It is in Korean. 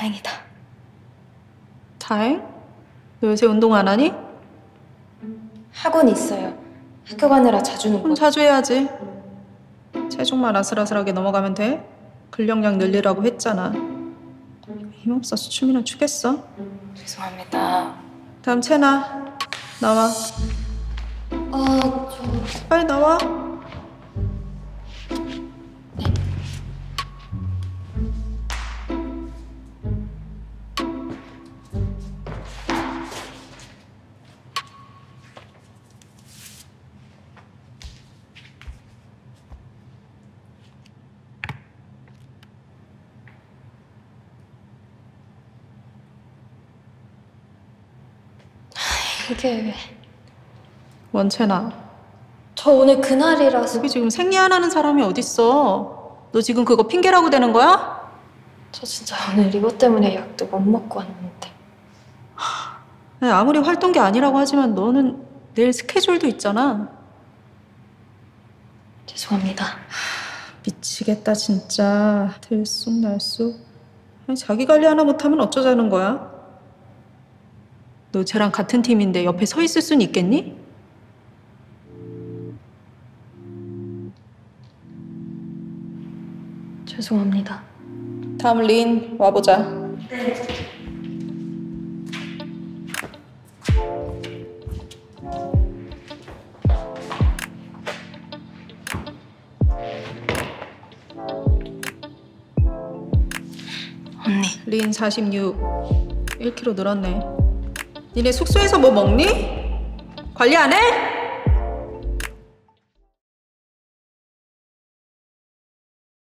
다행이다. 다행? 너 요새 운동 안 하니? 학원 있어요. 학교 가느라 자주 는 그럼 자주 해야지. 체중만 아슬아슬하게 넘어가면 돼. 근력량 늘리라고 했잖아. 힘없어서 춤이나 추겠어? 죄송합니다. 다음 채나 나와. 빨리 나와. 이게 왜? 원채나, 저 오늘 그날이라서. 여기 지금 생리 안 하는 사람이 어딨어? 너 지금 그거 핑계라고 대는 거야? 저 진짜 오늘 이것 때문에 약도 못 먹고 왔는데. 아무리 활동기 아니라고 하지만 너는 내일 스케줄도 있잖아. 죄송합니다. 미치겠다 진짜. 들쑥날쑥. 아니, 자기 관리 하나 못하면 어쩌자는 거야? 너 쟤랑 같은 팀인데 옆에 서 있을 순 있겠니? 죄송합니다. 다음 린 와보자. 네. 언니. 린 46. 1kg 늘었네. 니네 숙소에서 뭐 먹니? 관리 안 해?